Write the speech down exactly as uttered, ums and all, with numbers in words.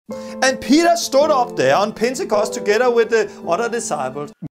And Peter stood up there on Pentecost together with the other disciples.